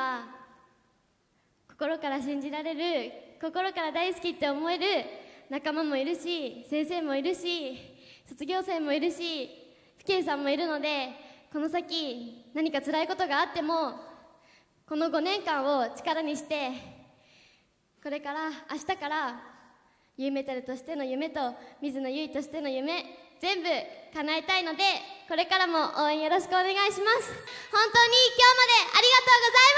は心から信じられる、心から大好きって思える仲間もいるし、先生もいるし、卒業生もいるし、父兄さんもいるので、この先何か辛いことがあってもこの5年間を力にして、これから明日からユイメタルとしての夢と水野ゆいとしての夢全部叶えたいので、これからも応援よろしくお願いします。本当に今日までありがとうございました。